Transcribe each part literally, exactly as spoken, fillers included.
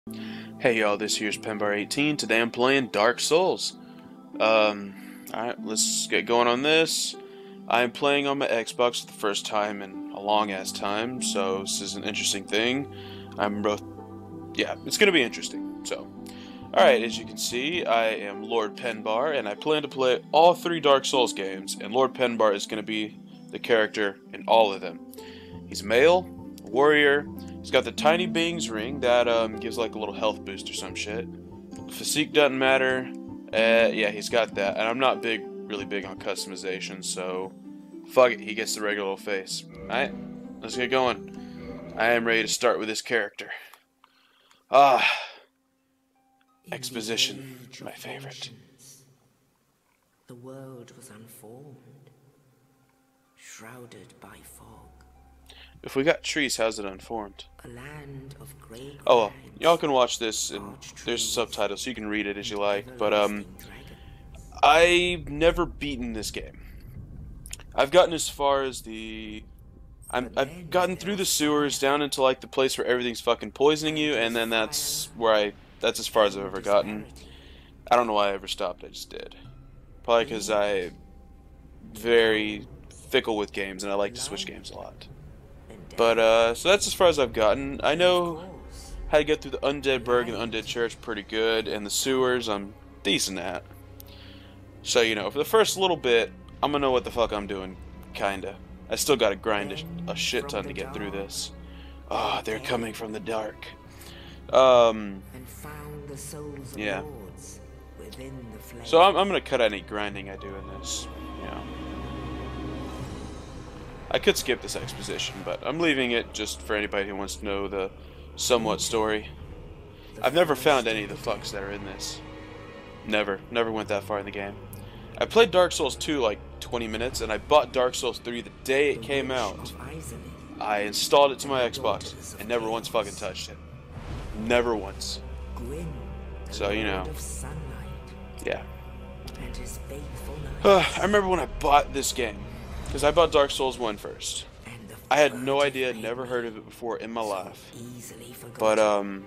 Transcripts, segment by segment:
Hey y'all, this here's Penbar eighteen. Today I'm playing Dark Souls. Um, alright, let's get going on this. I'm playing on my Xbox for the first time in a long ass time, so this is an interesting thing. I'm both, yeah, it's gonna be interesting, so. Alright, as you can see, I am Lord Penbar, and I plan to play all three Dark Souls games, and Lord Penbar is gonna be the character in all of them. He's male, warrior. He's got the Tiny Bings ring that um, gives like a little health boost or some shit. Physique doesn't matter. Uh, yeah, he's got that. And I'm not big, really big on customization, so fuck it. He gets the regular old face. Alright, let's get going. I am ready to start with this character. Ah, exposition, my favorite. The world was unformed, shrouded by fog. If we got trees, how's it unformed? A land of grey Oh well, y'all can watch this and there's subtitles so you can read it as you like, but um I've never beaten this game. I've gotten as far as the I'm, I've gotten through the sewers down into like the place where everything's fucking poisoning you, and then that's where I that's as far as I've ever gotten. I don't know why I ever stopped, I just did. Probably because I'm very fickle with games and I like to switch games a lot. But, uh, so that's as far as I've gotten. I know how to get through the Undead Burg and the Undead Church pretty good, and the sewers I'm decent at. So, you know, for the first little bit, I'm gonna know what the fuck I'm doing, kinda. I still gotta grind a, a shit ton to get through this. Ah, oh, they're coming from the dark. Um, yeah. So I'm, I'm gonna cut any grinding I do in this, you know. I could skip this exposition, but I'm leaving it just for anybody who wants to know the somewhat story. I've never found any of the fucks that are in this. Never. Never went that far in the game. I played Dark Souls two like twenty minutes, and I bought Dark Souls three the day it came out. I installed it to my Xbox, and never once fucking touched it. Never once. So, you know. Yeah. I remember when I bought this game. Because I bought Dark Souls one first. I had no idea, never heard of it before in my life. But, um...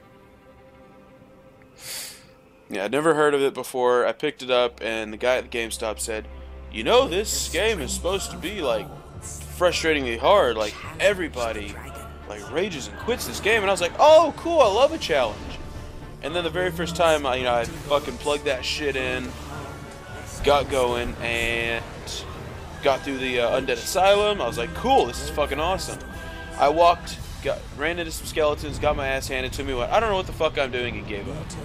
yeah, I'd never heard of it before. I picked it up, and the guy at the GameStop said, you know, this game is supposed to be, like, frustratingly hard. Like, everybody, like, rages and quits this game. And I was like, oh, cool, I love a challenge. And then the very first time, I, you know, I fucking plugged that shit in, got going, and got through the uh, Undead Asylum. I was like, cool, this is fucking awesome. I walked, got, ran into some skeletons, got my ass handed to me, went, I don't know what the fuck I'm doing, and gave up.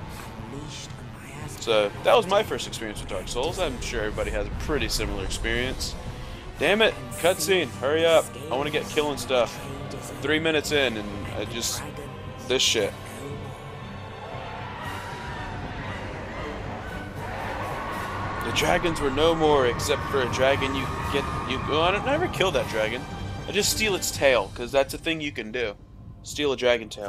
So, that was my first experience with Dark Souls. I'm sure everybody has a pretty similar experience. Damn it, cutscene, hurry up. I want to get killing stuff. Three minutes in, and I just, this shit. The dragons were no more, except for a dragon you get. You. Well, I, don't, I never killed that dragon. I just steal its tail, because that's a thing you can do. Steal a dragon tail.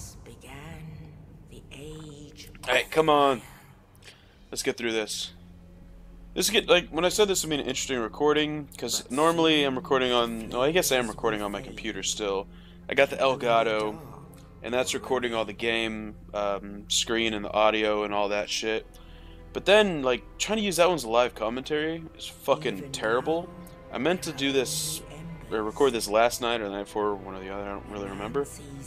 Alright, come on. Let's get through this. This get like when I said this would be an interesting recording, because normally I'm recording on. Well, I guess I am recording on my computer still. I got the Elgato, and that's recording all the game um, screen and the audio and all that shit. But then, like, trying to use that one's live commentary is fucking terrible. I meant to do this, or record this last night or the night before, one or the other, I don't really remember.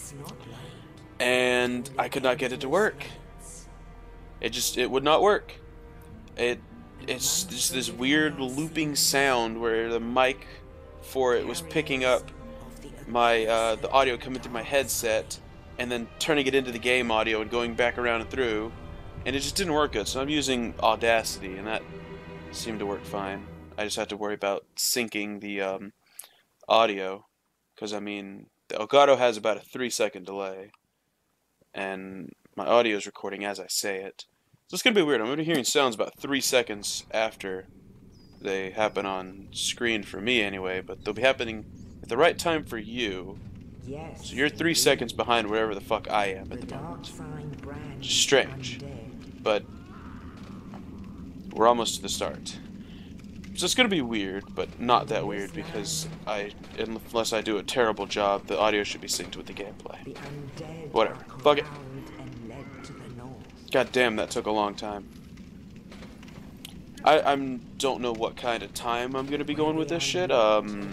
And I could not get it to work. It just, it would not work. It, it's just this weird looping sound where the mic for it was picking up my, uh, the audio coming through my headset, and then turning it into the game audio and going back around and through. And it just didn't work good, so I'm using Audacity, and that seemed to work fine. I just had to worry about syncing the um, audio, because, I mean, the Elgato has about a three second delay, and my audio is recording as I say it. So it's going to be weird. I'm going to be hearing sounds about three seconds after they happen on screen for me anyway, but they'll be happening at the right time for you. So you're three seconds behind wherever the fuck I am at the moment. Which is strange. But we're almost to the start. So it's gonna be weird, but not that weird because I, unless I do a terrible job, the audio should be synced with the gameplay. Whatever. Fuck it. God damn, that took a long time. I I'm don't know what kind of time I'm gonna be going with this shit. Um,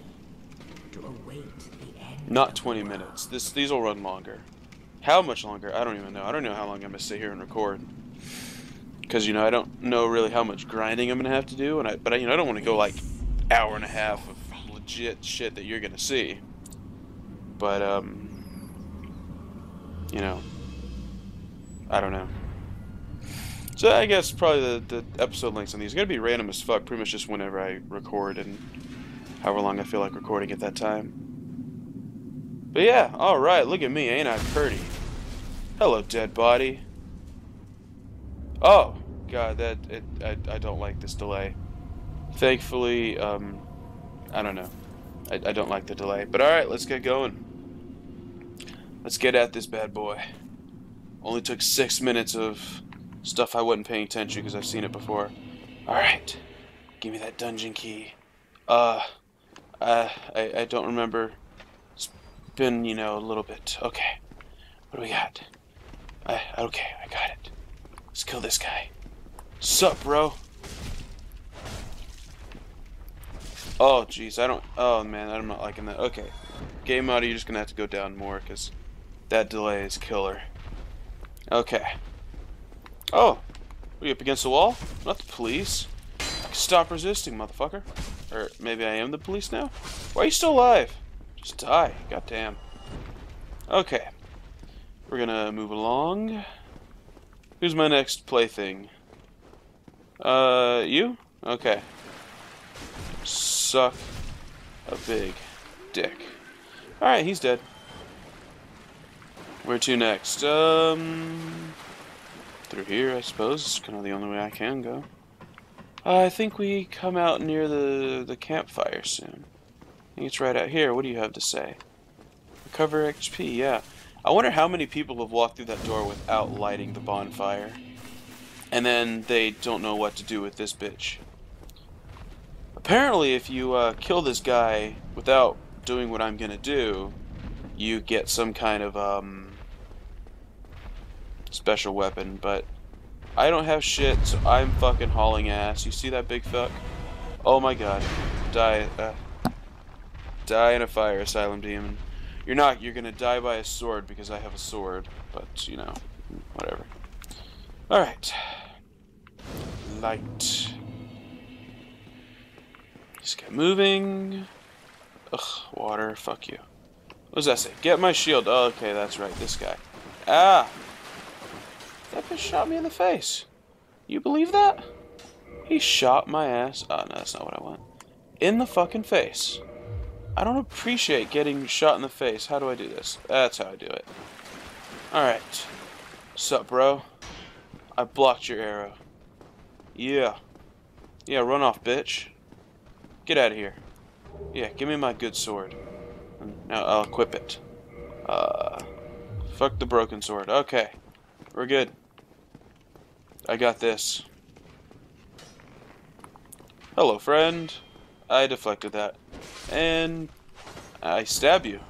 not twenty minutes. This these will run longer. How much longer? I don't even know. I don't know how long I'm gonna sit here and record. Because you know I don't know really how much grinding I'm gonna have to do, and I but I, you know I don't want to go like hour and a half of legit shit that you're gonna see. But um, you know, I don't know. So I guess probably the, the episode lengths on these are going to be random as fuck, pretty much just whenever I record and however long I feel like recording at that time. But yeah, alright, look at me, ain't I pretty? Hello, dead body. Oh, god, that, it, I, I don't like this delay. Thankfully, um, I don't know. I, I don't like the delay. But alright, let's get going. Let's get at this bad boy. Only took six minutes of stuff I wasn't paying attention because I've seen it before. Alright. Give me that dungeon key. Uh, uh, I, I don't remember. It's been, you know, a little bit. Okay. What do we got? I, okay, I got it. Let's kill this guy. Sup, bro? Oh, jeez, I don't... Oh, man, I'm not liking that. Okay. Game mode, you're just gonna have to go down more because that delay is killer. Okay. Oh, are you up against the wall? Not the police. Stop resisting, motherfucker. Or maybe I am the police now? Why are you still alive? Just die. Goddamn. Okay. We're gonna move along. Who's my next plaything? Uh, you? Okay. Suck a big dick. Alright, he's dead. Where to next? Um... Through here, I suppose. It's kind of the only way I can go. Uh, I think we come out near the, the campfire soon. I think it's right out here. What do you have to say? Recover X P, yeah. I wonder how many people have walked through that door without lighting the bonfire. And then they don't know what to do with this bitch. Apparently, if you uh, kill this guy without doing what I'm gonna do, you get some kind of, um... special weapon, but I don't have shit, so I'm fucking hauling ass. You see that big fuck? Oh my god. Die, uh, die in a fire, Asylum Demon. You're not, you're gonna die by a sword because I have a sword, but, you know, whatever. Alright. Light. Just get moving. Ugh, water, fuck you. What does that say? Get my shield. Oh, okay, that's right, this guy. Ah! That bitch shot me in the face. You believe that? He shot my ass. Oh, no, that's not what I want. In the fucking face. I don't appreciate getting shot in the face. How do I do this? That's how I do it. Alright. Sup, bro? I blocked your arrow. Yeah. Yeah, run off, bitch. Get out of here. Yeah, give me my good sword. Now I'll equip it. Uh, fuck the broken sword. Okay. We're good. I got this. Hello, friend. I deflected that. And I stab you.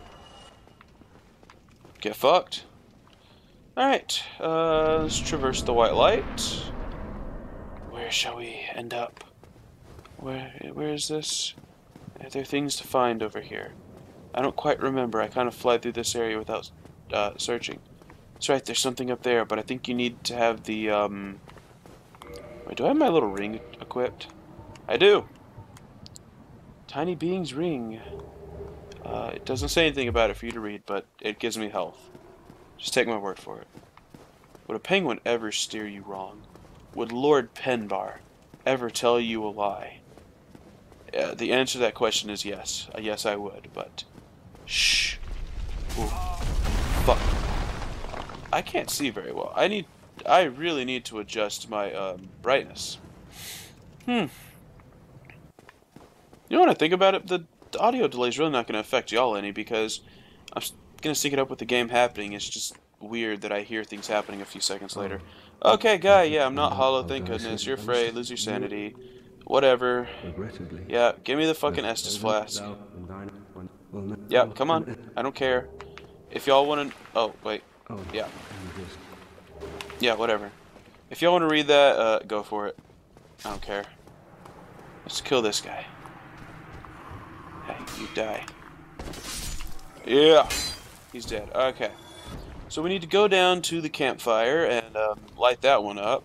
Get fucked. Alright, uh, let's traverse the white light. Where shall we end up? Where, where is this? Are there things to find over here? I don't quite remember. I kind of fly through this area without uh, searching. That's right, there's something up there, but I think you need to have the, um... Wait, do I have my little ring equipped? I do! Tiny Being's ring. Uh, it doesn't say anything about it for you to read, but it gives me health. Just take my word for it. Would a penguin ever steer you wrong? Would Lord Penbar ever tell you a lie? Uh, the answer to that question is yes. Uh, yes, I would, but... Shh. Ooh. Fuck. I can't see very well. I need... I really need to adjust my, um, brightness. Hmm. You know what I think about it? The, the audio delay is really not going to affect y'all any, because I'm going to sync it up with the game happening. It's just weird that I hear things happening a few seconds later. Okay, guy, yeah, I'm not hollow, thank goodness. You're afraid, lose your sanity. Whatever. Yeah, give me the fucking Estus flask. Yeah, come on. I don't care. If y'all want to... Oh, wait. Yeah. Yeah, whatever. If y'all want to read that, uh, go for it. I don't care. Let's kill this guy. Hey, you die. Yeah, he's dead. Okay. So we need to go down to the campfire and um, light that one up.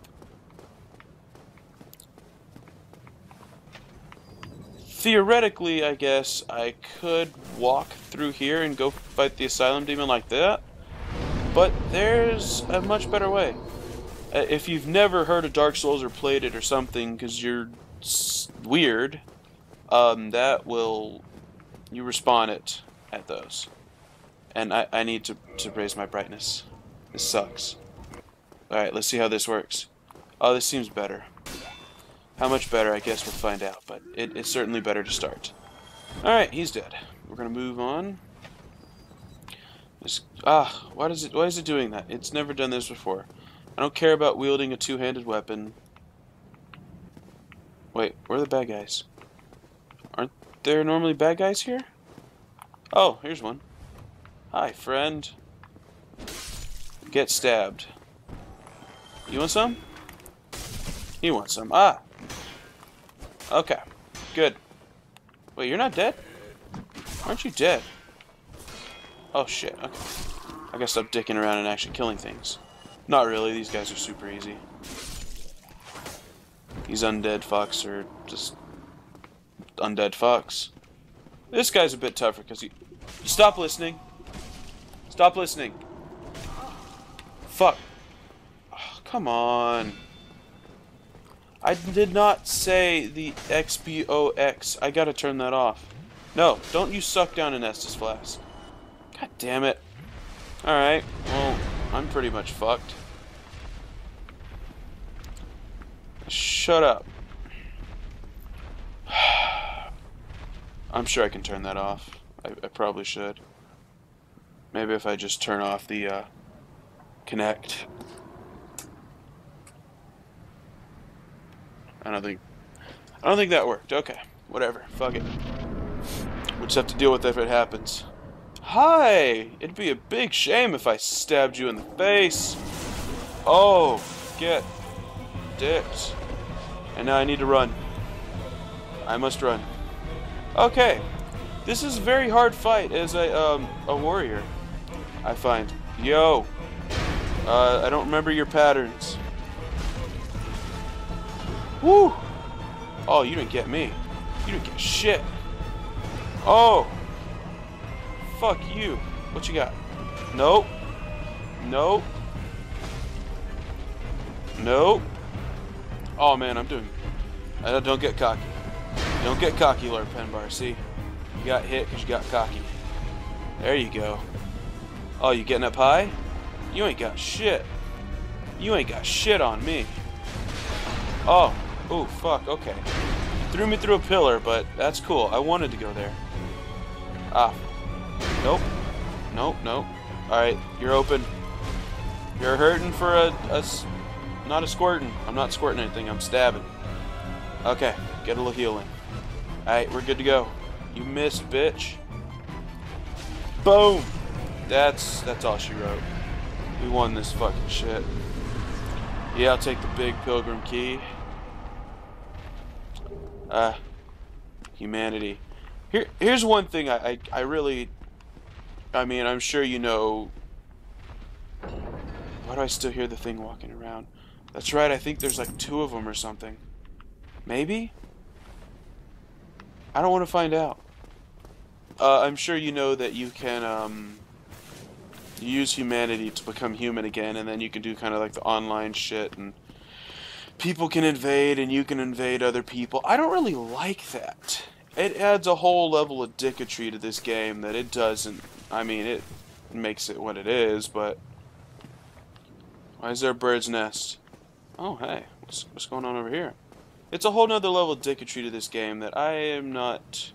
Theoretically, I guess I could walk through here and go fight the Asylum Demon like that. But there's a much better way. Uh, if you've never heard of Dark Souls or played it or something, because you're weird, um, that will... you respawn it at those. And I, I need to, to raise my brightness. This sucks. Alright, let's see how this works. Oh, this seems better. How much better, I guess we'll find out, but it, it's certainly better to start. Alright, he's dead. We're gonna move on. This, ah, why does it why is it doing that? It's never done this before. I don't care about wielding a two-handed weapon. Wait, where are the bad guys? Aren't there normally bad guys here? Oh, here's one. Hi, friend. Get stabbed. You want some? You want some. Ah! Okay. Good. Wait, you're not dead? Aren't you dead? Oh, shit. Okay. I gotta stop dicking around and actually killing things. Not really. These guys are super easy. These undead fucks are just... undead fucks. This guy's a bit tougher because he... Stop listening. Stop listening. Fuck. Oh, come on. I did not say the X B O X. I gotta turn that off. No, don't you suck down an Estus flask. God damn it. Alright, well, I'm pretty much fucked. Shut up. I'm sure I can turn that off. I, I probably should. Maybe if I just turn off the uh, Connect. I don't think I don't think that worked. Okay, whatever. Fuck it. We'll just have to deal with it if it happens. Hi! It'd be a big shame if I stabbed you in the face. Oh, get dipped. And now I need to run. I must run. Okay. This is a very hard fight as a um a warrior, I find. Yo. Uh, I don't remember your patterns. Woo! Oh, you didn't get me. You didn't get shit. Oh! Fuck you. What you got? Nope. Nope. Nope. Oh man, I'm doing... I don't, don't get cocky. Don't get cocky, Lord Penbar. See? You got hit because you got cocky. There you go. Oh, you getting up high? You ain't got shit. You ain't got shit on me. Oh. Oh, fuck, okay. You threw me through a pillar, but that's cool. I wanted to go there. Ah. Nope. Nope, nope. Alright, you're open. You're hurting for a, a... Not a squirting. I'm not squirting anything, I'm stabbing. Okay, get a little healing. Alright, we're good to go. You missed, bitch. Boom! That's, that's all she wrote. We won this fucking shit. Yeah, I'll take the big pilgrim key. Uh, humanity. Here, here's one thing I, I, I really, I mean, I'm sure you know. Why do I still hear the thing walking around? That's right, I think there's like two of them or something. Maybe? I don't want to find out. Uh, I'm sure you know that you can, um, use humanity to become human again, and then you can do kind of like the online shit, and people can invade and you can invade other people. I don't really like that. It adds a whole level of dicketry to this game that it doesn't. I mean, it makes it what it is, but... Why is there a bird's nest? Oh, hey. What's, what's going on over here? It's a whole nother level of dicketry to this game that I am not...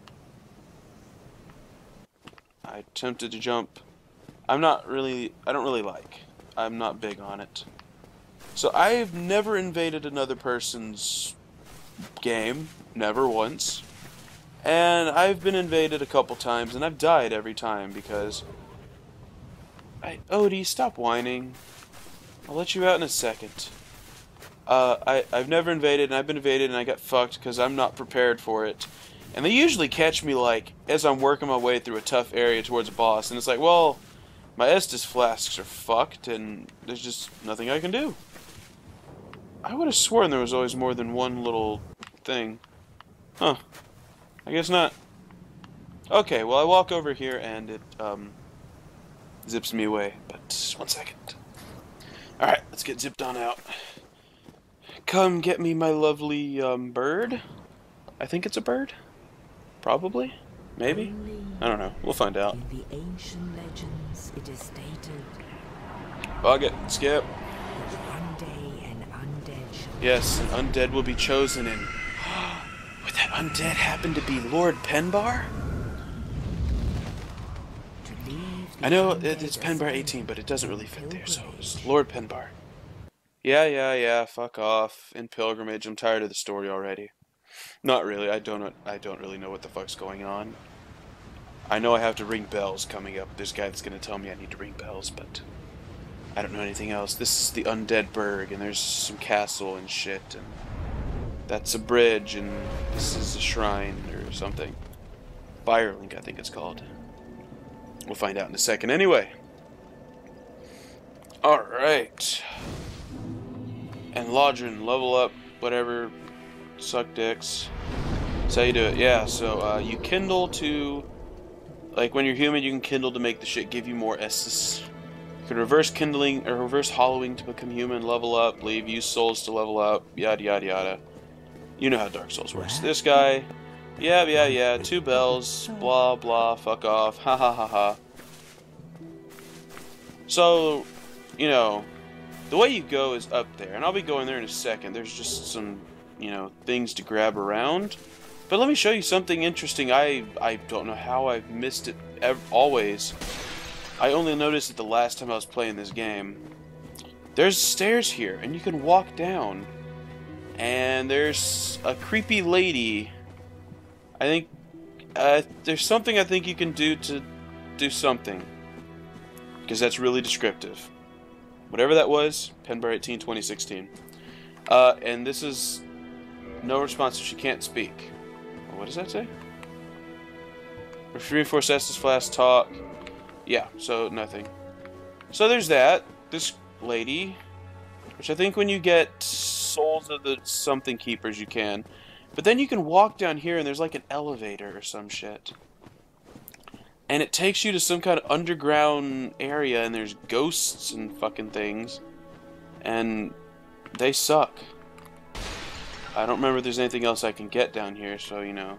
I attempted to jump. I'm not really... I don't really like. I'm not big on it. So I've never invaded another person's game, never once, and I've been invaded a couple times, and I've died every time because I... Odie, stop whining. I'll let you out in a second. Uh, I, I've never invaded, and I've been invaded, and I got fucked because I'm not prepared for it. And they usually catch me, like, as I'm working my way through a tough area towards a boss, and it's like, well, my Estus flasks are fucked, and there's just nothing I can do. I would have sworn there was always more than one little thing. Huh. I guess not. Okay, well, I walk over here, and it, um, zips me away. But, one second. Alright, let's get zipped on out. Come get me my lovely, um, bird. I think it's a bird. Probably. Maybe. I don't know. We'll find out. In the ancient legends, it is stated Bug it. Skip. that one day an undead shall Yes, an undead will be chosen, and would that undead happen to be Lord Penbar? to leave the I know it, undead it's as Penbar eighteen, but it doesn't really fit there, so it's Lord Penbar. Yeah, yeah, yeah. Fuck off. In Pilgrimage, I'm tired of the story already. Not really. I don't. I don't really know what the fuck's going on. I know I have to ring bells coming up. There's a guy that's gonna tell me I need to ring bells, but I don't know anything else. This is the Undead Burg, and there's some castle and shit, and that's a bridge, and this is a shrine or something. Firelink, I think it's called. We'll find out in a second. Anyway. Alright. And Lodrin, level up, whatever, suck dicks. That's how you do it. Yeah, so uh, you kindle to, like when you're human, you can kindle to make the shit give you more Estus. You can reverse kindling, or reverse hollowing to become human, level up, leave, use souls to level up, yada yada yada. You know how Dark Souls works. This guy, yeah, yeah, yeah, two bells, blah blah, fuck off, ha ha ha ha. So, you know, the way you go is up there, and I'll be going there in a second. There's just some, you know, things to grab around. But let me show you something interesting. I I don't know how I've missed it ever, always. I only noticed it the last time I was playing this game. There's stairs here, and you can walk down. And there's a creepy lady. I think uh, there's something I think you can do to do something. Because that's really descriptive. Whatever that was, Penbar eighteen, twenty sixteen. Uh, and this is no response, she can't speak. What does that say? Reinforce Estus flask talk. Yeah, so nothing. So there's that. This lady, which I think when you get souls of the something keepers you can. But then you can walk down here and there's like an elevator or some shit. And it takes you to some kind of underground area, and there's ghosts and fucking things. And they suck. I don't remember if there's anything else I can get down here, so, you know.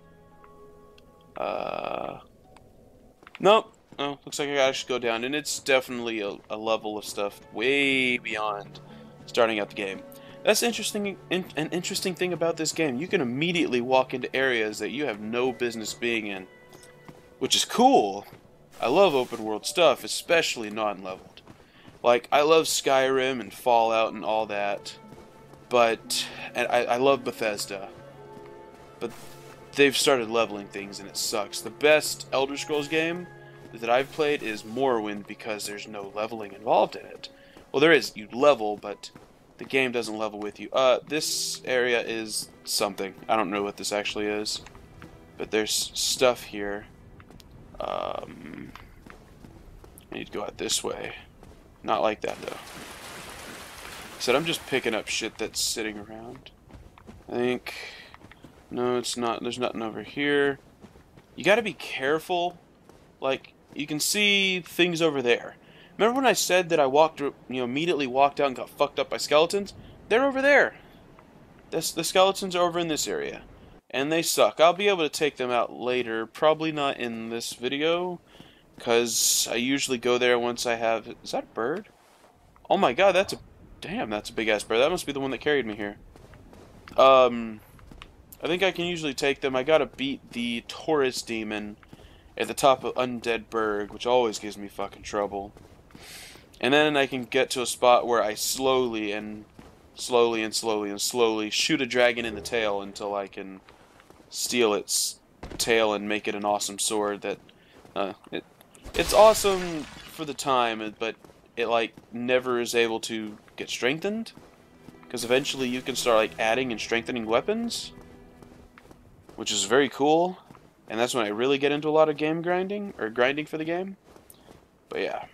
Uh... Nope. Oh, looks like I gotta just go down. And it's definitely a, a level of stuff way beyond starting out the game. That's interesting. In, an interesting thing about this game. You can immediately walk into areas that you have no business being in. Which is cool. I love open world stuff, especially non-leveled. Like, I love Skyrim and Fallout and all that. But, and I, I love Bethesda. But they've started leveling things and it sucks. The best Elder Scrolls game that I've played is Morrowind because there's no leveling involved in it. Well, there is. You level, but the game doesn't level with you. Uh, this area is something. I don't know what this actually is. But there's stuff here. Um, I need to go out this way. Not like that, though. Said I'm just picking up shit that's sitting around. I think... No, it's not. There's nothing over here. You gotta be careful. Like, you can see things over there. Remember when I said that I walked, you know, immediately walked out and got fucked up by skeletons? They're over there. This, the skeletons are over in this area. And they suck. I'll be able to take them out later. Probably not in this video. Because I usually go there once I have... Is that a bird? Oh my god, that's a... Damn, that's a big-ass bird. That must be the one that carried me here. Um... I think I can usually take them. I gotta beat the Taurus demon at the top of Undead Burg, which always gives me fucking trouble. And then I can get to a spot where I slowly and slowly and slowly and slowly shoot a dragon in the tail until I can steal its tail and make it an awesome sword that... Uh, it, it's awesome for the time, but it like never is able to get strengthened, because eventually you can start like adding and strengthening weapons, which is very cool, and that's when I really get into a lot of game grinding, or grinding for the game. But yeah.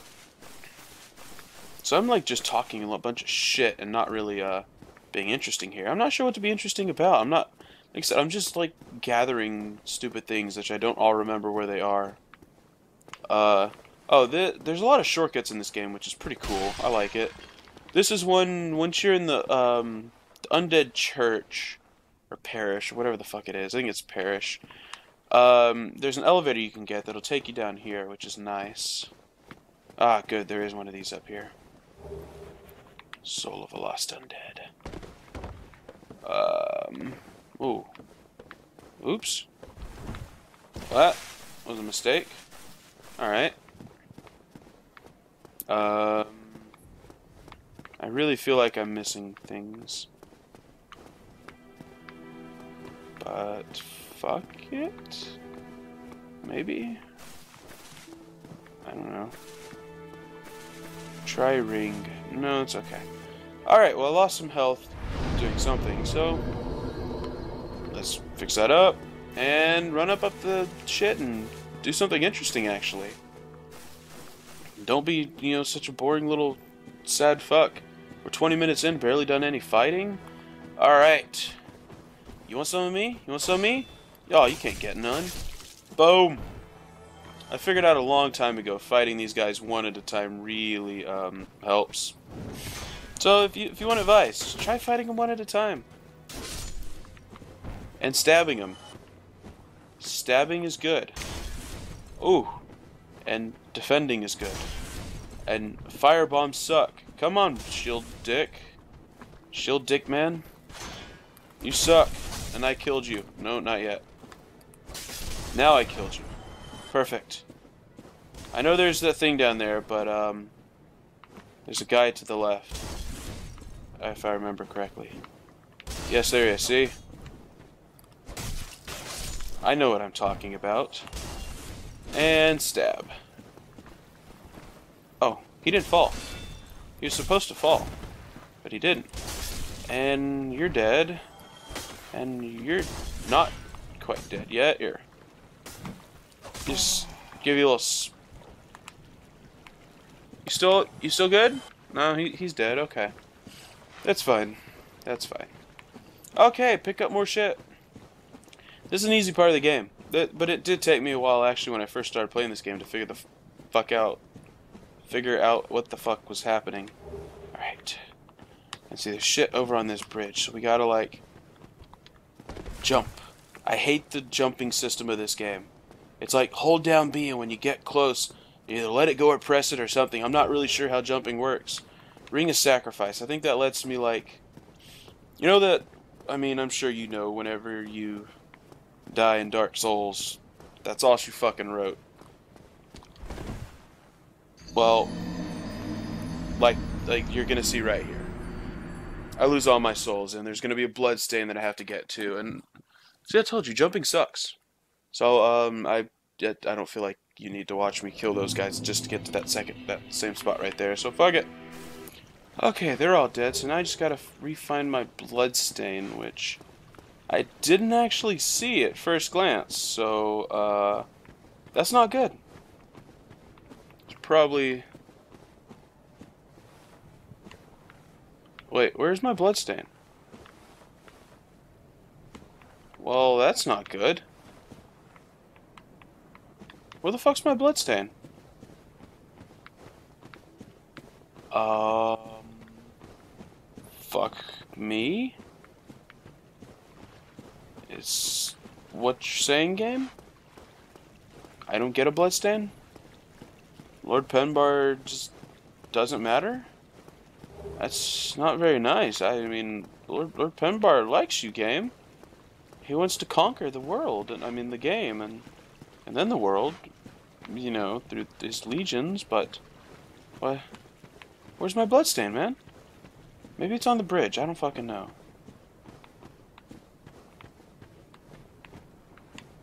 So I'm like just talking a bunch of shit and not really uh being interesting here. I'm not sure what to be interesting about. I'm not, like I said, I'm just like gathering stupid things which I don't all remember where they are. Uh oh, th there's a lot of shortcuts in this game, which is pretty cool. I like it. This is one once you're in the um the undead church or parish or whatever the fuck it is. I think it's parish. Um, there's an elevator you can get that'll take you down here, which is nice. Ah, good. There is one of these up here. Soul of a Lost Undead. Um. Ooh. Oops. That was a mistake. Alright. Um. I really feel like I'm missing things. But fuck it. Maybe? I don't know. Try ring. No, it's okay. Alright, well I lost some health doing something, so let's fix that up and run up up the shit and do something interesting actually. Don't be, you know, such a boring little sad fuck. We're twenty minutes in, barely done any fighting. Alright. You want some of me? You want some of me? Oh, you can't get none. Boom! I figured out a long time ago fighting these guys one at a time really um, helps. So if you if you want advice, try fighting them one at a time. And stabbing them. Stabbing is good. Ooh. And defending is good. And firebombs suck. Come on, shield dick. Shield dick man. You suck. And I killed you. No, not yet. Now I killed you. Perfect. I know there's that thing down there, but um, there's a guy to the left, if I remember correctly. Yes, there is. See? I know what I'm talking about. And stab. Oh, he didn't fall. He was supposed to fall, but he didn't. And you're dead. And you're not quite dead yet. Here. Just give you a little. S you still, you still good? No, he he's dead. Okay, that's fine. That's fine. Okay, pick up more shit. This is an easy part of the game, that, but it did take me a while actually when I first started playing this game to figure the f fuck out, figure out what the fuck was happening. All right, let's see. There's shit over on this bridge, so we gotta like jump. I hate the jumping system of this game. It's like, hold down B, and when you get close, you either let it go or press it or something. I'm not really sure how jumping works. Ring of Sacrifice. I think that lets me, like... You know that... I mean, I'm sure you know, whenever you die in Dark Souls, that's all she fucking wrote. Well, like, like you're gonna see right here. I lose all my souls, and there's gonna be a blood stain that I have to get to, and... See, I told you, jumping sucks. So, um, I, I don't feel like you need to watch me kill those guys just to get to that second, that same spot right there, so fuck it. Okay, they're all dead, so now I just gotta re-find my bloodstain, which I didn't actually see at first glance, so, uh, that's not good. It's probably... Wait, where's my bloodstain? Well, that's not good. Where the fuck's my bloodstain? Um... Fuck me? Is what you're saying, game? I don't get a bloodstain? Lord Penbar just doesn't matter? That's not very nice. I mean, Lord, Lord Penbar likes you, game. He wants to conquer the world, and I mean the game, and and then the world, you know, through his legions, but... What? Where's my bloodstain, man? Maybe it's on the bridge, I don't fucking know.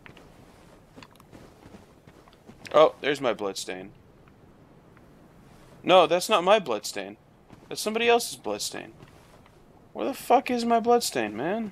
Oh, there's my bloodstain. No, that's not my bloodstain. That's somebody else's bloodstain. Where the fuck is my bloodstain, man?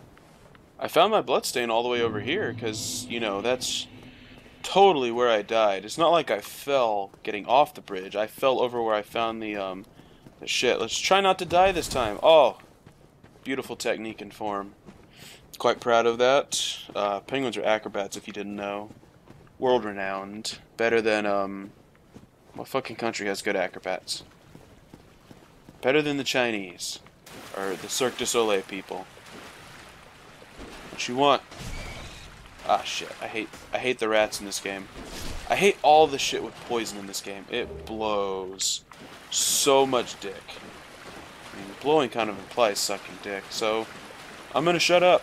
I found my bloodstain all the way over here, because, you know, that's totally where I died. It's not like I fell getting off the bridge. I fell over where I found the, um, the shit. Let's try not to die this time. Oh, beautiful technique and form. Quite proud of that. Uh, penguins are acrobats, if you didn't know. World-renowned. Better than, um... what fucking country has good acrobats? Better than the Chinese. Or the Cirque du Soleil people. What you want? Ah, shit. I hate, I hate the rats in this game. I hate all the shit with poison in this game. It blows so much dick. I mean, blowing kind of implies sucking dick, so I'm gonna shut up.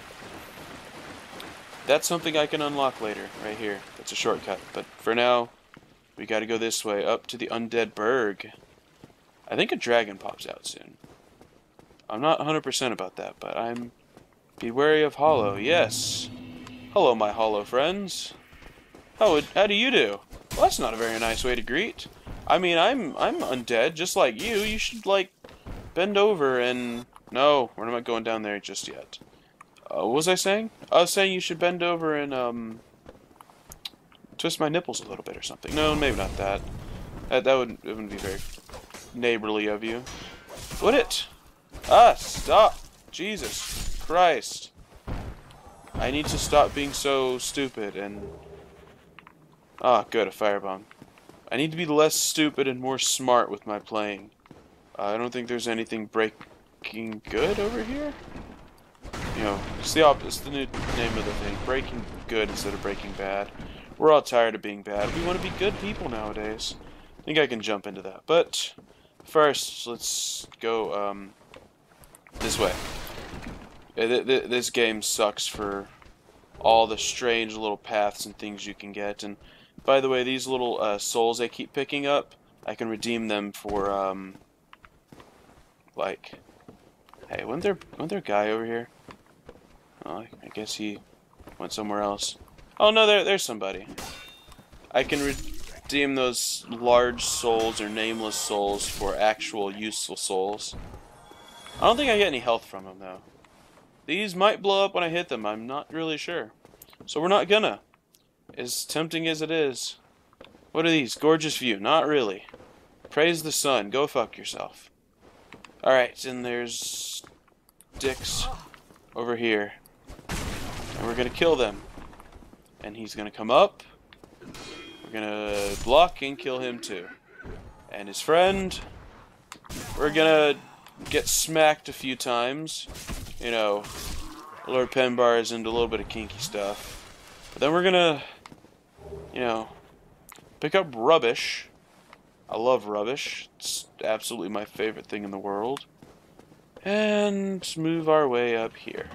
That's something I can unlock later, right here. That's a shortcut. But for now, we gotta go this way, up to the Undead Burg. I think a dragon pops out soon. I'm not one hundred percent about that, but I'm... Be wary of Hollow, yes. Hello, my Hollow friends. How, would, how do you do? Well, that's not a very nice way to greet. I mean, I'm I'm undead, just like you. You should, like, bend over and... No, we're not going down there just yet. Uh, what was I saying? I was saying you should bend over and, um... twist my nipples a little bit or something. No, maybe not that. That, that wouldn't, it wouldn't be very neighborly of you. Would it? Ah, stop! Jesus Christ. I need to stop being so stupid and... Ah, good, a firebomb. I need to be less stupid and more smart with my playing. Uh, I don't think there's anything breaking good over here. You know, it's the opposite. It's the new name of the thing. Breaking good instead of breaking bad. We're all tired of being bad. We want to be good people nowadays. I think I can jump into that. But first, let's go um, this way. This game sucks for all the strange little paths and things you can get. And by the way, these little uh, souls I keep picking up, I can redeem them for, um, like, hey, wasn't there, wasn't there a guy over here? Oh, I guess he went somewhere else. Oh no, there, there's somebody. I can redeem those large souls or nameless souls for actual useful souls. I don't think I get any health from them though. These might blow up when I hit them, I'm not really sure. So we're not gonna. As tempting as it is. What are these? Gorgeous view. Not really. Praise the sun. Go fuck yourself. Alright, and there's dicks over here. And we're gonna kill them. And he's gonna come up. We're gonna block and kill him too. And his friend. We're gonna get smacked a few times. You know, Lord Penbar is into a little bit of kinky stuff. But then we're gonna, you know, pick up rubbish. I love rubbish. It's absolutely my favorite thing in the world. And move our way up here.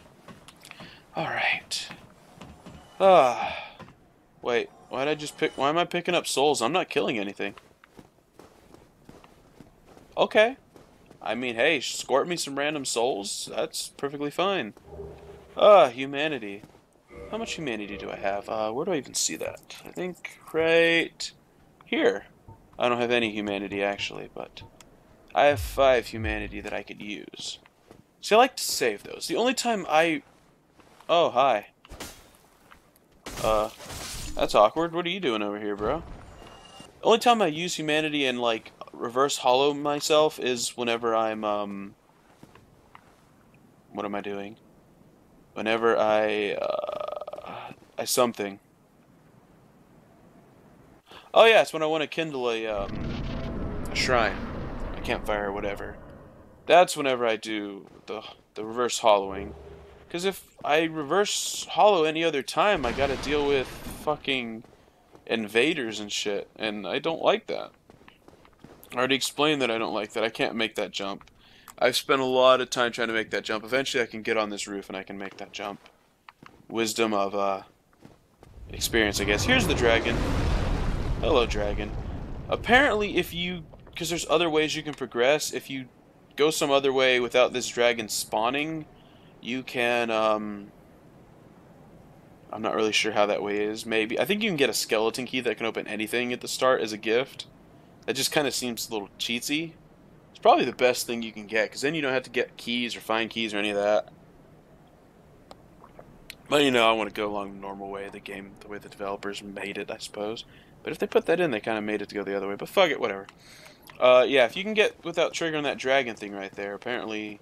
Alright. Ah. Wait, why did I just pick, why am I picking up souls? I'm not killing anything. Okay. I mean, hey, squirt me some random souls. That's perfectly fine. Ah, humanity. How much humanity do I have? Uh, where do I even see that? I think right here. I don't have any humanity, actually, but I have five humanity that I could use. See, I like to save those. The only time I... Oh, hi. Uh, that's awkward. What are you doing over here, bro? The only time I use humanity and, like, reverse hollow myself is whenever I'm, um... What am I doing? Whenever I, uh... I something. Oh yeah, it's when I want to kindle a, um... a shrine. A campfire or whatever. That's whenever I do the, the reverse hollowing. Because if I reverse hollow any other time, I gotta deal with fucking invaders and shit. And I don't like that. I already explained that I don't like that. I can't make that jump. I've spent a lot of time trying to make that jump. Eventually I can get on this roof and I can make that jump. Wisdom of, uh, experience, I guess. Here's the dragon. Hello, dragon. Apparently, if you... Because there's other ways you can progress. If you go some other way without this dragon spawning, you can, um... I'm not really sure how that way is. Maybe. I think you can get a skeleton key that can open anything at the start as a gift. That just kind of seems a little cheatsy. It's probably the best thing you can get, because then you don't have to get keys or find keys or any of that. But, you know, I want to go along the normal way, the game, the way the developers made it, I suppose. But if they put that in, they kind of made it to go the other way. But fuck it, whatever. Uh, yeah, if you can get without triggering that dragon thing right there, apparently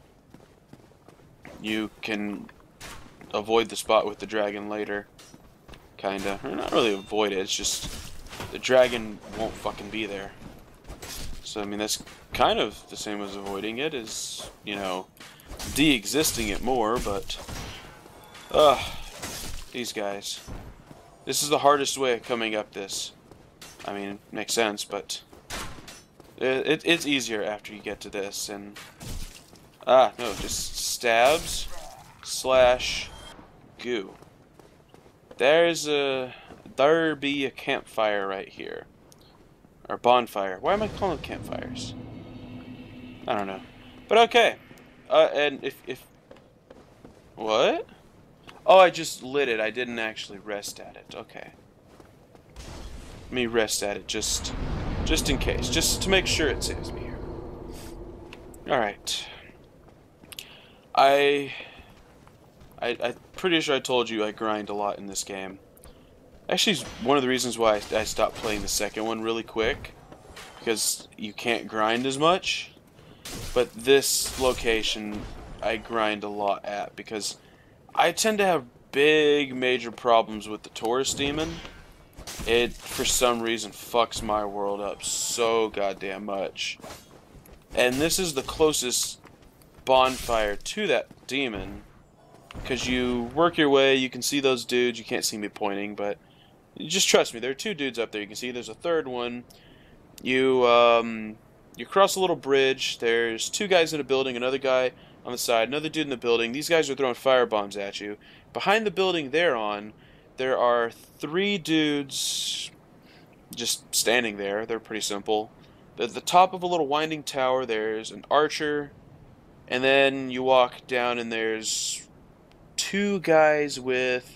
you can avoid the spot with the dragon later. Kinda. Or not really avoid it, it's just the dragon won't fucking be there. So, I mean, that's kind of the same as avoiding it, is, you know, de-existing it more, but... Ugh. These guys. This is the hardest way of coming up this. I mean, it makes sense, but... It, it, it's easier after you get to this, and... Ah, no, just stabs, slash, goo. There's a... There be a campfire right here. Or bonfire. Why am I calling them campfires? I don't know. But okay. Uh, and if... if what? Oh, I just lit it. I didn't actually rest at it. Okay. Let me rest at it just... Just in case. Just to make sure it saves me here. Alright. I... I... I'm pretty sure I told you I grind a lot in this game. Actually, it's one of the reasons why I stopped playing the second one really quick. Because you can't grind as much. But this location, I grind a lot at. Because I tend to have big, major problems with the Taurus Demon. It, for some reason, fucks my world up so goddamn much. And this is the closest bonfire to that demon. Because you work your way, you can see those dudes. You can't see me pointing, but... Just trust me, there are two dudes up there. You can see there's a third one. You um, you cross a little bridge. There's two guys in a building, another guy on the side, another dude in the building. These guys are throwing fire bombs at you. Behind the building they're on, there are three dudes just standing there. They're pretty simple. At the top of a little winding tower, there's an archer. And then you walk down and there's two guys with...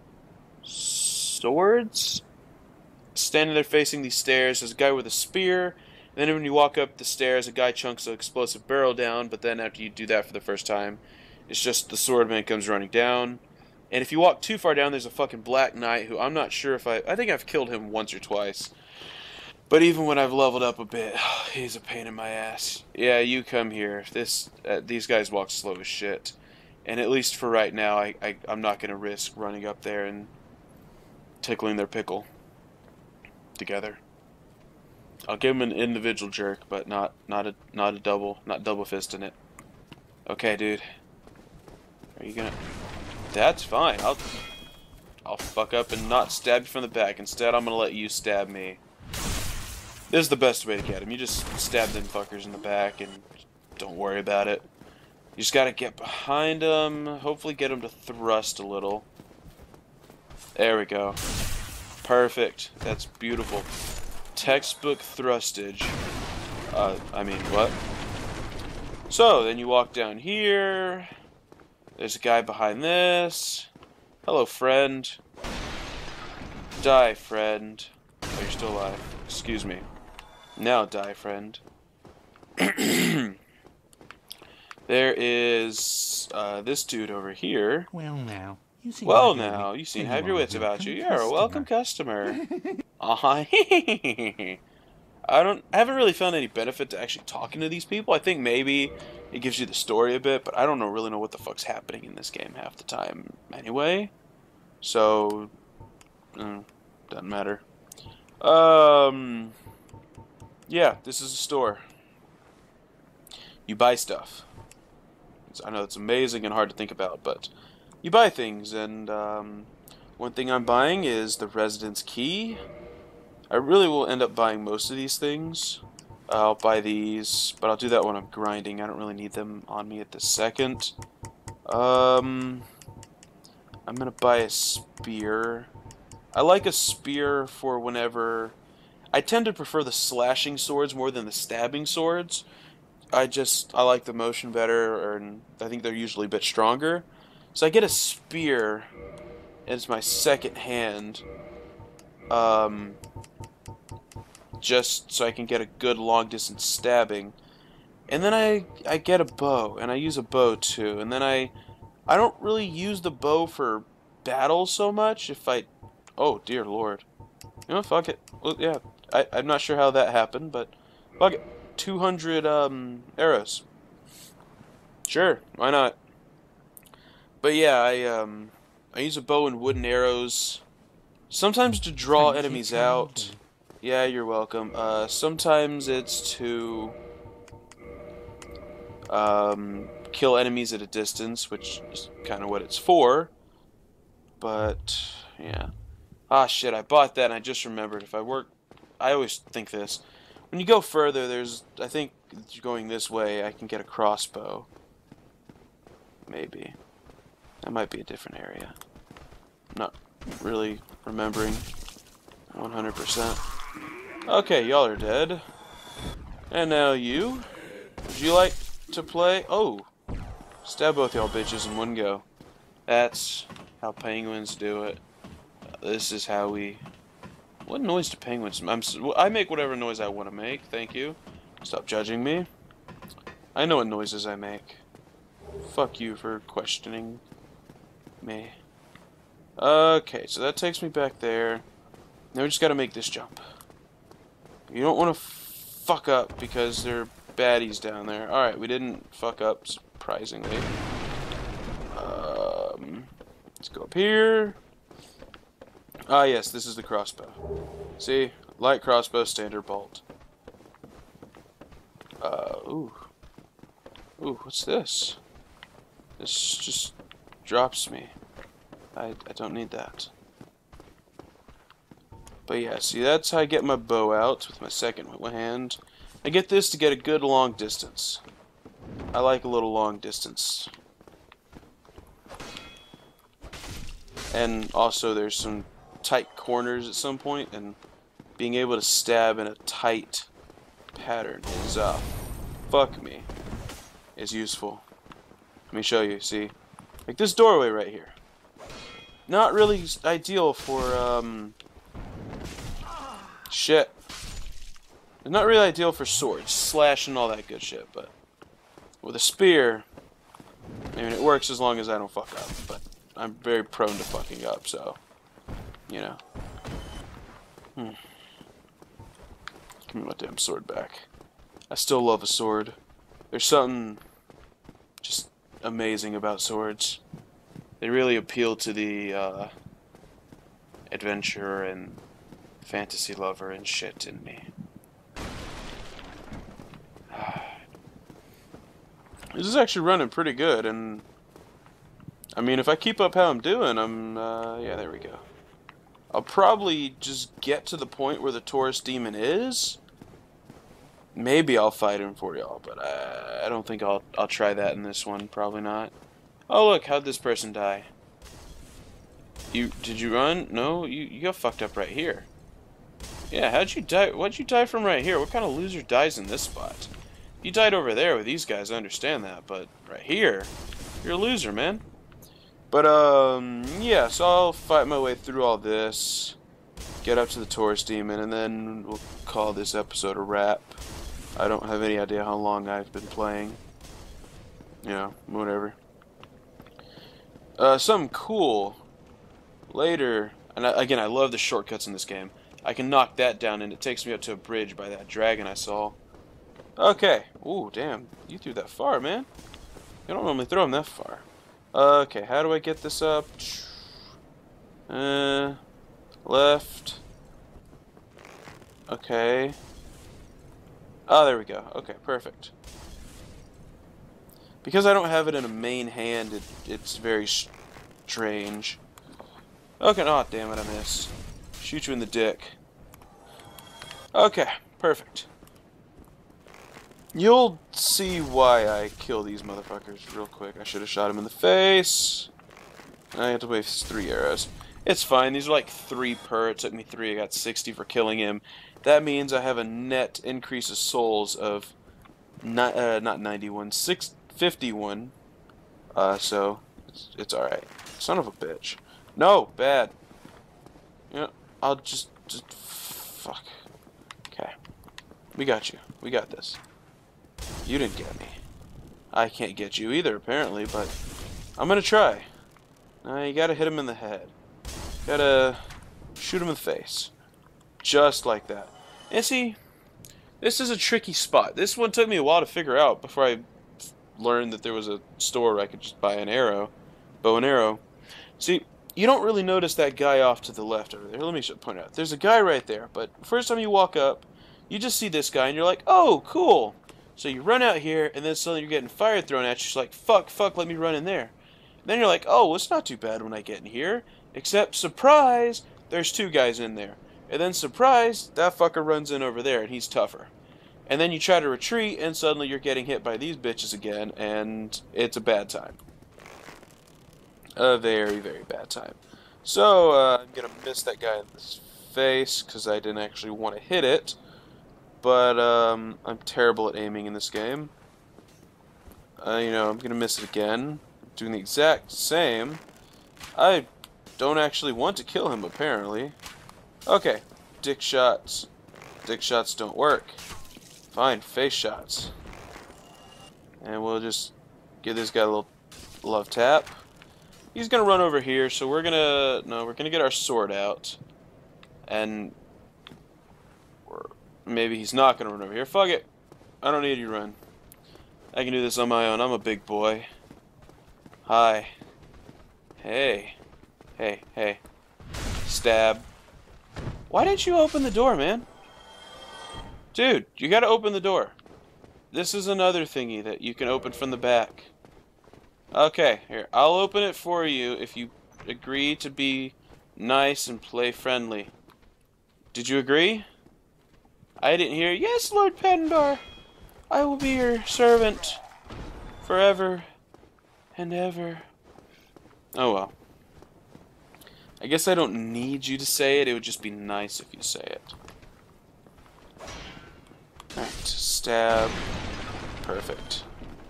swords standing there facing these stairs. There's a guy with a spear, and then when you walk up the stairs, a guy chunks an explosive barrel down. But then after you do that for the first time, it's just the swordman comes running down. And if you walk too far down, there's a fucking black knight who I'm not sure if I I think I've killed him once or twice, but even when I've leveled up a bit, he's a pain in my ass. Yeah, you come here. This uh, these guys walk slow as shit, and at least for right now, I, I I'm not gonna risk running up there and tickling their pickle together. I'll give him an individual jerk, but not not a not a double not double fisting it. Okay, dude. Are you gonna? That's fine. I'll I'll fuck up and not stab you from the back. Instead, I'm gonna let you stab me. This is the best way to get him. You just stab them fuckers in the back and don't worry about it. You just gotta get behind them. Hopefully, get them to thrust a little. There we go. Perfect. That's beautiful. Textbook thrustage. Uh, I mean, what? So, then you walk down here. There's a guy behind this. Hello, friend. Die, friend. Oh, you're still alive. Excuse me. Now die, friend. There is uh, this dude over here. Well, now. You seem Well, like now, a- you seem to you have your are wits a about you. welcome You're a welcome customer. Uh-huh. I don't, I haven't really found any benefit to actually talking to these people. I think maybe it gives you the story a bit, but I don't know, really know what the fuck's happening in this game half the time anyway. So, mm, doesn't matter. Um, yeah, this is a store. You buy stuff. It's, I know it's amazing and hard to think about, but you buy things, and um, one thing I'm buying is the Residence Key. I really will end up buying most of these things. I'll buy these, but I'll do that when I'm grinding. I don't really need them on me at this second. Um, I'm gonna buy a spear. I like a spear for whenever... I tend to prefer the slashing swords more than the stabbing swords. I just, I like the motion better, and I think they're usually a bit stronger. So I get a spear as my second hand. Um, just so I can get a good long distance stabbing. And then I I get a bow, and I use a bow too. And then I I don't really use the bow for battle so much. If I, oh dear lord, you know, fuck it. Well, yeah, I I'm not sure how that happened, but fuck it. two hundred um arrows. Sure, why not? But yeah, I um I use a bow and wooden arrows. Sometimes to draw Thank you enemies out. kindly. Yeah, you're welcome. Uh, sometimes it's to um, kill enemies at a distance, which is kind of what it's for. But, yeah. Ah, shit, I bought that and I just remembered. If I work... I always think this. When you go further, there's... I think going this way, I can get a crossbow. Maybe. That might be a different area. I'm not really remembering one hundred percent. Okay, y'all are dead. And now you. Would you like to play? Oh! Stab both y'all bitches in one go. That's how penguins do it. This is how we... What noise do penguins... I'm, I make whatever noise I want to make, thank you. Stop judging me. I know what noises I make. Fuck you for questioning me. Okay, so that takes me back there. Now we just gotta make this jump. You don't want to fuck up because there are baddies down there. Alright, we didn't fuck up, surprisingly. Um, let's go up here. Ah, yes, this is the crossbow. See? Light crossbow, standard bolt. Uh, ooh. Ooh, what's this? This just drops me. I, I don't need that. But yeah, see, that's how I get my bow out with my second hand. I get this to get a good long distance. I like a little long distance. And also there's some tight corners at some point, and being able to stab in a tight pattern is, uh, fuck me, is useful. Let me show you, see? Like this doorway right here. Not really ideal for, um... shit. It's not really ideal for swords, slash and all that good shit, but with a spear, I mean, it works as long as I don't fuck up, but I'm very prone to fucking up, so, you know. Hmm. Give me my damn sword back. I still love a sword. There's something just amazing about swords. They really appeal to the, uh, adventurer and fantasy lover and shit in me. This is actually running pretty good, and I mean, if I keep up how I'm doing, I'm, uh, yeah, there we go. I'll probably just get to the point where the Taurus demon is. Maybe I'll fight him for y'all, but I, I don't think I'll, I'll try that in this one. Probably not. Oh, look, how'd this person die? You, did you run? No, you, you got fucked up right here. Yeah, how'd you die? What'd you die from right here? What kind of loser dies in this spot? You died over there with these guys, I understand that, but right here, you're a loser, man. But, um, yeah, so I'll fight my way through all this, get up to the Taurus demon, and then we'll call this episode a wrap. I don't have any idea how long I've been playing. You know, whatever. Uh, something cool. Later, and I, again, I love the shortcuts in this game. I can knock that down, and it takes me up to a bridge by that dragon I saw. Okay. Ooh, damn. You threw that far, man. You don't normally throw them that far. Okay, how do I get this up? Uh, left. Okay. Oh, there we go. Okay, perfect. Because I don't have it in a main hand, it, it's very strange. Okay, oh, damn it, I missed. Shoot you in the dick. Okay, perfect. You'll see why I kill these motherfuckers real quick. I should have shot him in the face. I had to waste three arrows. It's fine. These are like three per. It took me three. I got sixty for killing him. That means I have a net increase of souls of not, uh, not ninety-one, six fifty-one. Uh, so it's, it's all right. Son of a bitch. No, bad. You know, I'll just, just fuck. Okay. We got you. We got this. You didn't get me. I can't get you either, apparently, but I'm gonna try. Uh, you gotta hit him in the head. Gotta shoot him in the face. Just like that. And see, this is a tricky spot. This one took me a while to figure out before I learned that there was a store where I could just buy an arrow. Bow and arrow. See, you don't really notice that guy off to the left over there. Let me point out. There's a guy right there, but first time you walk up, you just see this guy and you're like, oh, cool. So you run out here, and then suddenly you're getting fire thrown at you. You're like, fuck, fuck, let me run in there. Then you're like, oh, well, it's not too bad when I get in here. Except, surprise, there's two guys in there. And then, surprise, that fucker runs in over there, and he's tougher. And then you try to retreat, and suddenly you're getting hit by these bitches again, and it's a bad time. A very, very bad time. So, uh, I'm going to miss that guy in the face, because I didn't actually want to hit it. But, um, I'm terrible at aiming in this game. Uh, you know, I'm going to miss it again. Doing the exact same. I don't actually want to kill him, apparently. Okay. Dick shots. Dick shots don't work. Fine, face shots. And we'll just give this guy a little love tap. He's going to run over here, so we're going to... No, we're going to get our sword out. And... Maybe he's not going to run over here. Fuck it. I don't need you to run. I can do this on my own. I'm a big boy. Hi. Hey. Hey, hey. Stab. Why didn't you open the door, man? Dude, you gotta open the door. This is another thingy that you can open from the back. Okay, here. I'll open it for you if you agree to be nice and play friendly. Did you agree? I didn't hear, yes, Lord Pendor, I will be your servant forever and ever. Oh well. I guess I don't need you to say it, it would just be nice if you say it. Alright, stab. Perfect.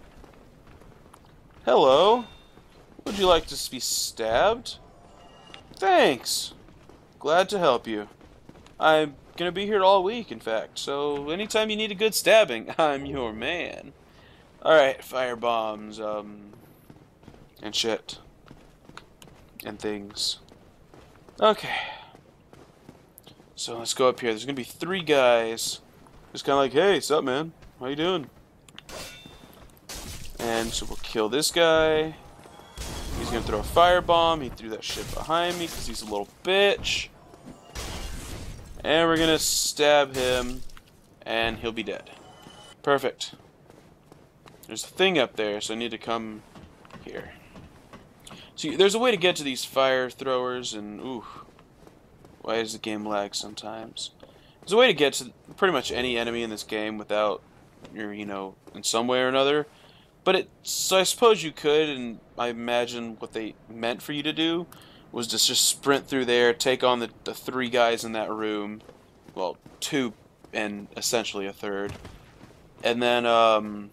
Hello. Would you like to be stabbed? Thanks. Glad to help you. I'm gonna be here all week, in fact, so anytime you need a good stabbing, I'm your man. Alright, fire bombs, um, and shit. And things. Okay. So let's go up here. There's gonna be three guys. Just kinda like, hey, what's up, man? How you doing? And so we'll kill this guy. He's gonna throw a firebomb. He threw that shit behind me because he's a little bitch. And we're gonna stab him, and he'll be dead. Perfect. There's a thing up there, so I need to come here. See, there's a way to get to these fire throwers, and ooh, why does the game lag sometimes? There's a way to get to pretty much any enemy in this game without, you know, in some way or another. But it, so I suppose you could, and I imagine what they meant for you to do was to just sprint through there, take on the, the three guys in that room. Well, two and essentially a third. And then, um...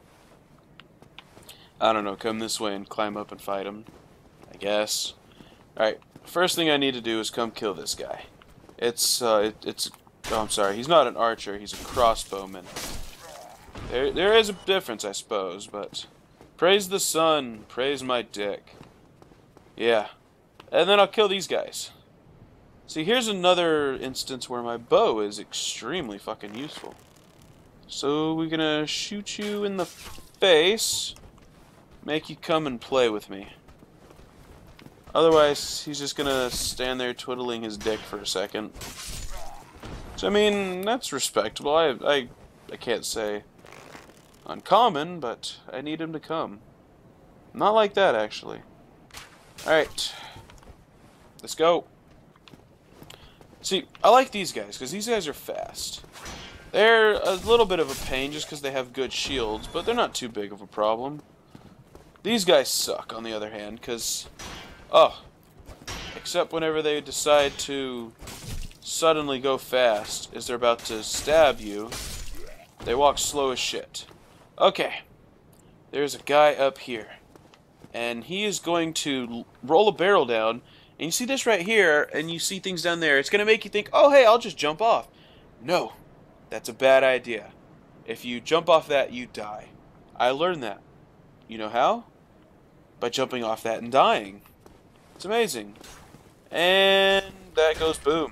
I don't know, come this way and climb up and fight him. I guess. Alright, first thing I need to do is come kill this guy. It's, uh, it, it's... Oh, I'm sorry, he's not an archer, he's a crossbowman. There, there is a difference, I suppose, but... Praise the sun, praise my dick. Yeah. And then I'll kill these guys. See, here's another instance where my bow is extremely fucking useful. So we're gonna shoot you in the face, make you come and play with me. Otherwise, he's just gonna stand there twiddling his dick for a second. So I mean, that's respectable. I I I can't say uncommon, but I need him to come. Not like that, actually. All right. Let's go. See, I like these guys, because these guys are fast. They're a little bit of a pain just because they have good shields, but they're not too big of a problem. These guys suck, on the other hand, because... Oh. Except whenever they decide to suddenly go fast as they're about to stab you, they walk slow as shit. Okay. There's a guy up here. And he is going to roll a barrel down. And you see this right here, and you see things down there. It's going to make you think, oh, hey, I'll just jump off. No. That's a bad idea. If you jump off that, you die. I learned that. You know how? By jumping off that and dying. It's amazing. And that goes boom.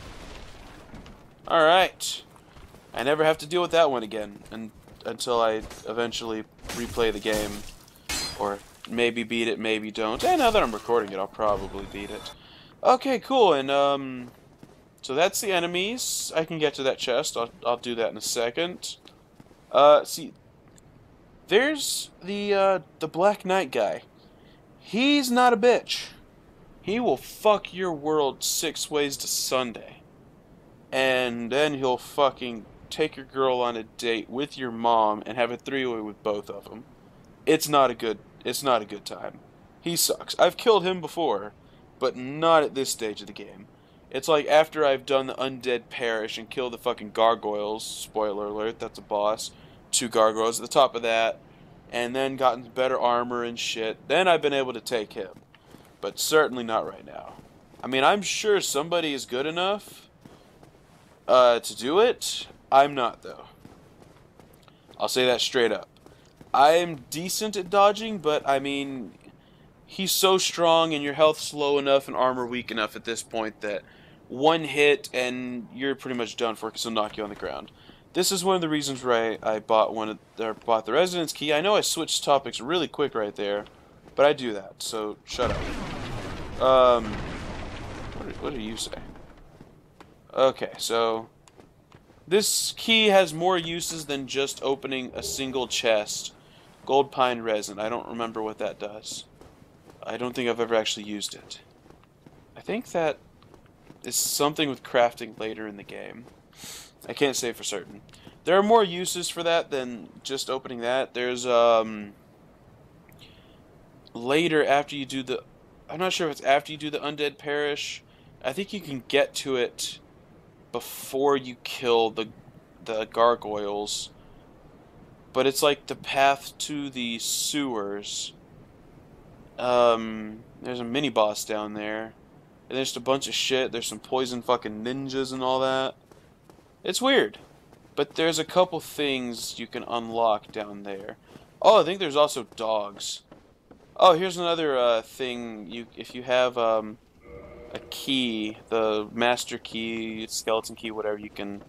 Alright. I never have to deal with that one again and, until I eventually replay the game. Or maybe beat it, maybe don't. And now that I'm recording it, I'll probably beat it. Okay, cool. And, um... so that's the enemies. I can get to that chest. I'll, I'll do that in a second. Uh, see... There's the, uh, the Black Knight guy. He's not a bitch. He will fuck your world six ways to Sunday. And then he'll fucking take your girl on a date with your mom and have a three-way with both of them. It's not a good, it's not a good time. He sucks. I've killed him before, but not at this stage of the game. It's like after I've done the Undead Parish and killed the fucking gargoyles, spoiler alert, that's a boss, two gargoyles at the top of that, and then gotten better armor and shit, then I've been able to take him. But certainly not right now. I mean, I'm sure somebody is good enough uh, to do it. I'm not, though. I'll say that straight up. I'm decent at dodging, but I mean, he's so strong and your health's low enough and armor weak enough at this point that one hit and you're pretty much done for because he'll knock you on the ground. This is one of the reasons why I, I bought one of, or bought the Residence Key. I know I switched topics really quick right there, but I do that, so shut up. Um, what do, what do you say? Okay, so this key has more uses than just opening a single chest. Gold pine resin. I don't remember what that does. I don't think I've ever actually used it. I think that is something with crafting later in the game. I can't say for certain. There are more uses for that than just opening that. There's, um... later, after you do the... I'm not sure if it's after you do the Undead Parish. I think you can get to it before you kill the, the gargoyles. But it's like the path to the sewers. Um, there's a mini-boss down there. And there's a bunch of shit. There's some poison fucking ninjas and all that. It's weird, but there's a couple things you can unlock down there. Oh, I think there's also dogs. Oh, here's another uh, thing. You, if you have um, a key, the master key, skeleton key, whatever, you can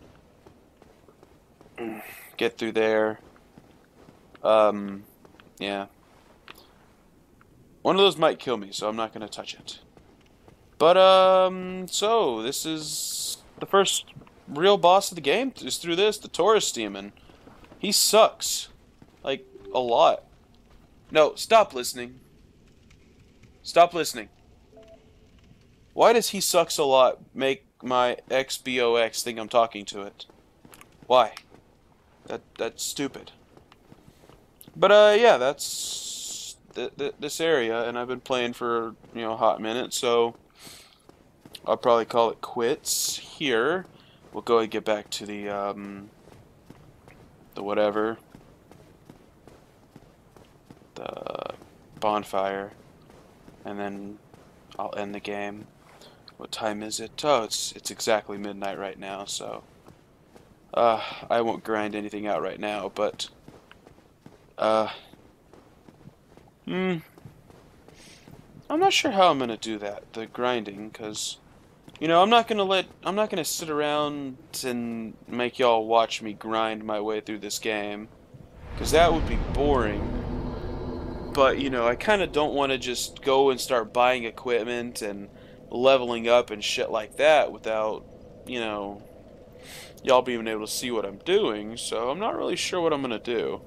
get through there. Um, yeah. One of those might kill me, so I'm not going to touch it. But, um, so, this is the first real boss of the game is through this, the Taurus Demon. He sucks. Like, a lot. No, stop listening. Stop listening. Why does he sucks a lot make my X B O X think I'm talking to it? Why? That That's stupid. But, uh, yeah, that's th th this area, and I've been playing for, you know, a hot minute, so I'll probably call it quits here. We'll go and get back to the, um, the whatever, the bonfire, and then I'll end the game. What time is it? Oh, it's, it's exactly midnight right now, so, uh, I won't grind anything out right now, but, uh, hmm, I'm not sure how I'm gonna do that, the grinding, because, you know, I'm not gonna let, I'm not gonna sit around and make y'all watch me grind my way through this game, because that would be boring. But, you know, I kind of don't want to just go and start buying equipment and leveling up and shit like that without, you know, y'all being able to see what I'm doing, so I'm not really sure what I'm gonna do.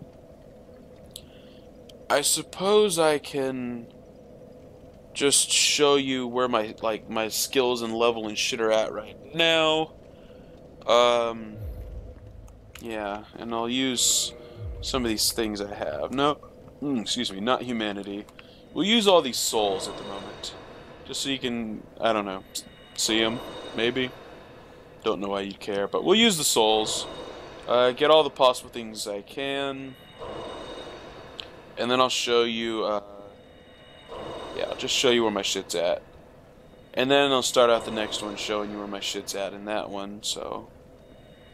I suppose I can just show you where my, like, my skills and level and shit are at right now. Um, yeah, and I'll use some of these things I have. No, mm, excuse me, not humanity. We'll use all these souls at the moment. Just so you can, I don't know, see them, maybe? Don't know why you'd care, but we'll use the souls. Uh, get all the possible things I can. And then I'll show you, uh, yeah, I'll just show you where my shit's at. And then I'll start out the next one showing you where my shit's at in that one, so.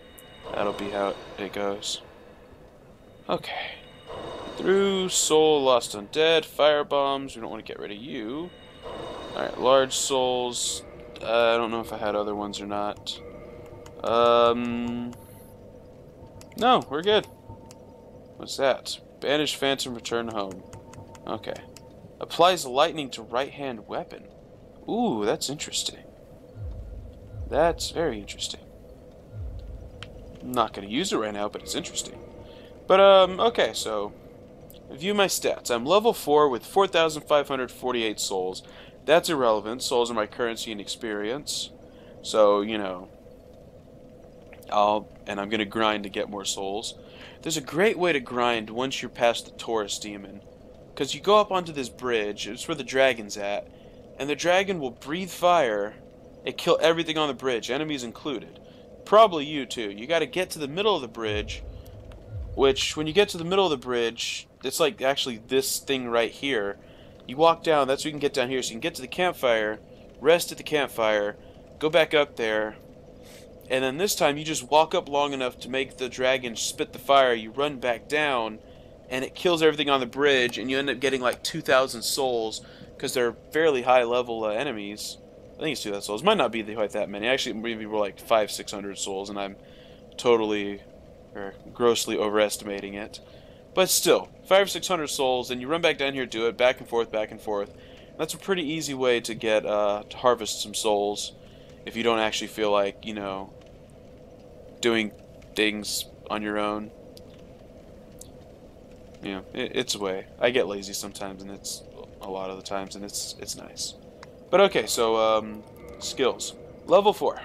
That'll be how it goes. Okay. Through Soul, Lost Undead, Fire Bombs. We don't want to get rid of you. Alright, Large Souls. Uh, I don't know if I had other ones or not. Um... No, we're good. What's that? Banish Phantom, return home. Okay. Applies lightning to right-hand weapon. Ooh, that's interesting. That's very interesting. I'm not going to use it right now, but it's interesting. But, um, okay, so... View my stats. I'm level four with four thousand five hundred forty-eight souls. That's irrelevant. Souls are my currency and experience. So, you know... I'll... And I'm going to grind to get more souls. There's a great way to grind once you're past the Taurus Demon. Because you go up onto this bridge, it's where the dragon's at, and the dragon will breathe fire and kill everything on the bridge, enemies included. Probably you too. You gotta get to the middle of the bridge, which, when you get to the middle of the bridge, it's like actually this thing right here. You walk down, that's where you can get down here, so you can get to the campfire, rest at the campfire, go back up there, and then this time you just walk up long enough to make the dragon spit the fire, you run back down, and it kills everything on the bridge, and you end up getting like two thousand souls, because they're fairly high level uh, enemies. I think it's two thousand souls. Might not be quite that many. Actually, maybe we're like five, six hundred souls, and I'm totally, or grossly overestimating it. But still, five or six hundred souls, and you run back down here, do it, back and forth, back and forth. That's a pretty easy way to get, uh, to harvest some souls, if you don't actually feel like, you know, doing things on your own. You know, it, it's a way. I get lazy sometimes, and it's a lot of the times, and it's it's nice. But okay, so um, skills level four.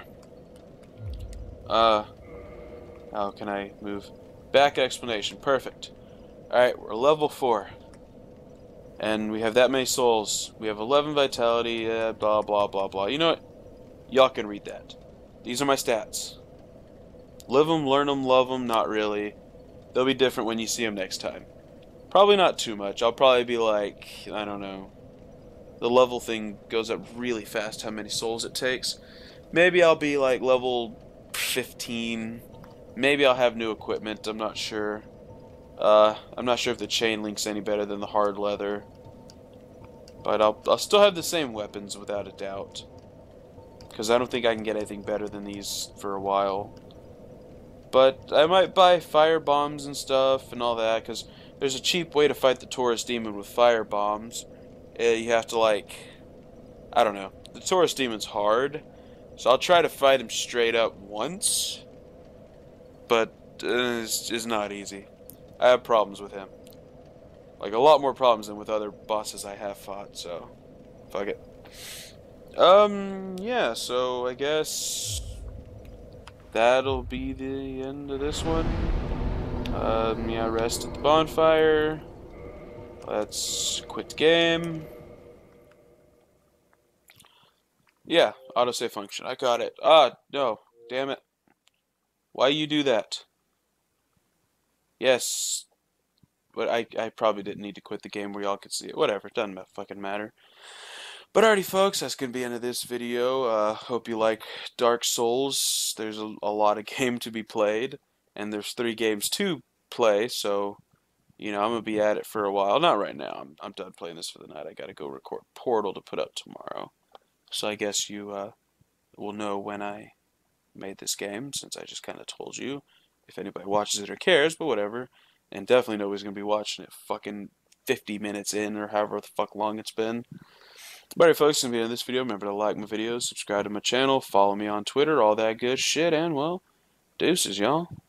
Uh, how can I move? Back explanation. Perfect. All right, we're level four, and we have that many souls. We have eleven vitality. Uh, blah blah blah blah. You know what? Y'all can read that. These are my stats. Live them, learn them, love them. Not really. They'll be different when you see them next time. Probably not too much. I'll probably be like, I don't know. The level thing goes up really fast, how many souls it takes. Maybe I'll be like level fifteen. Maybe I'll have new equipment. I'm not sure. Uh, I'm not sure if the chain link's any better than the hard leather. But I'll, I'll still have the same weapons without a doubt. Because I don't think I can get anything better than these for a while. But I might buy fire bombs and stuff and all that, because there's a cheap way to fight the Taurus Demon with fire bombs. Uh, you have to, like, I don't know. The Taurus Demon's hard, so I'll try to fight him straight up once. But uh, it's, it's not easy. I have problems with him. Like, a lot more problems than with other bosses I have fought, so fuck it. Um, yeah, so I guess that'll be the end of this one. Um, yeah, rest at the bonfire. Let's quit the game. Yeah, autosave function. I got it. Ah, no. Damn it. Why you do that? Yes. But I, I probably didn't need to quit the game where y'all could see it. Whatever, it doesn't fucking matter. But alrighty, folks, that's going to be the end of this video. Uh, hope you like Dark Souls. There's a, a lot of game to be played. And there's three games to play, so, you know, I'm going to be at it for a while. Not right now. I'm, I'm done playing this for the night. I got to go record Portal to put up tomorrow. So I guess you uh, will know when I made this game, since I just kind of told you. If anybody watches it or cares, but whatever. And definitely nobody's going to be watching it fucking fifty minutes in, or however the fuck long it's been. But alright, folks, that's going to be the end of this video. Remember to like my videos, subscribe to my channel, follow me on Twitter, all that good shit, and, well, deuces, y'all.